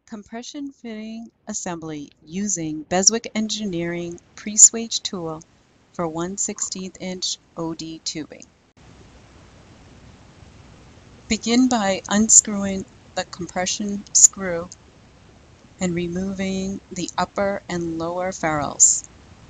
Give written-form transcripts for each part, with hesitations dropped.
Compression fitting assembly using Beswick Engineering Preswage Tool for 1/16 inch OD tubing. Begin by unscrewing the compression screw and removing the upper and lower ferrules.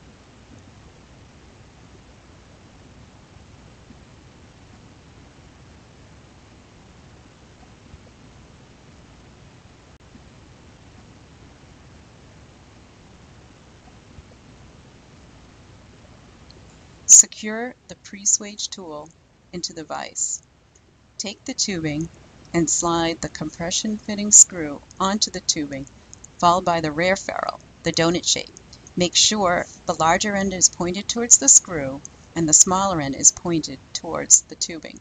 Secure the Preswage tool into the vise. Take the tubing and slide the compression fitting screw onto the tubing, followed by the rear ferrule, the donut shape. Make sure the larger end is pointed towards the screw and the smaller end is pointed towards the tubing.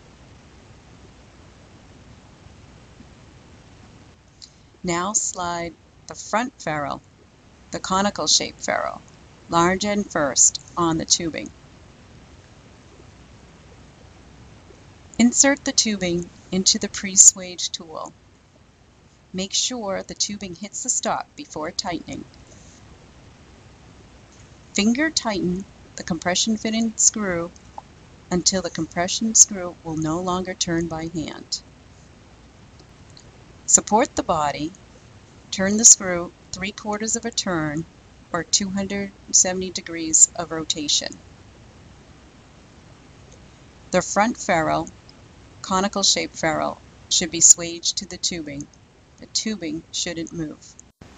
Now slide the front ferrule, the conical shaped ferrule, large end first, on the tubing. Insert the tubing into the Preswage tool. Make sure the tubing hits the stock before tightening. Finger tighten the compression fitting screw until the compression screw will no longer turn by hand. Support the body, turn the screw 3/4 of a turn or 270 degrees of rotation. The front ferrule, conical shaped ferrule, should be swaged to the tubing. The tubing shouldn't move.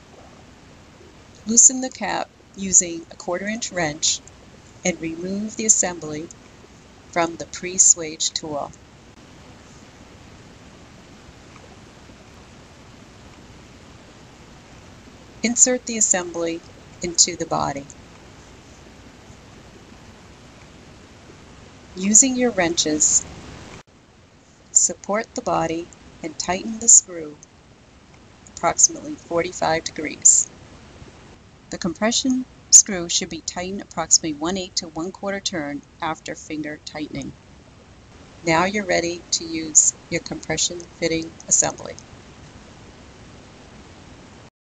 Loosen the cap using a 1/4 inch wrench and remove the assembly from the Preswage tool. Insert the assembly into the body. Using your wrenches, support the body and tighten the screw approximately 45 degrees. The compression screw should be tightened approximately 1/8 to 1/4 turn after finger tightening. Now you're ready to use your compression fitting assembly.